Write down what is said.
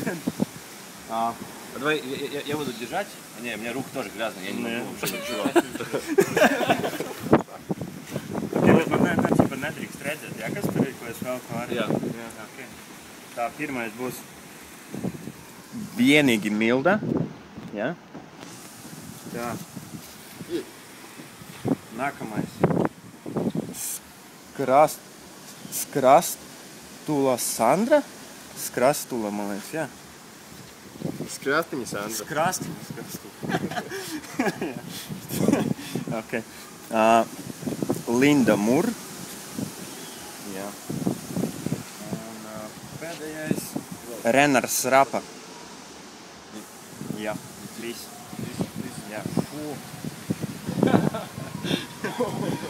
Давай, я буду держать. Не, у меня руки тоже грязные, я не могу вообще ничего. Man teica, nedrīkst redzēt, ja, kas tur ir, ko es vēl kā arī. Jā. Okay. Tā, pirmais būs vienīgi milda. Ja? tā. Nākamais. Skrastula Sandra? Skrastula, man liekas, jā. Skrastiņa Sandra. Skrastiņa. Okay. Linda Mur. Jā. Un pēdējais. Renars Rapa. Jā, viss. Jā.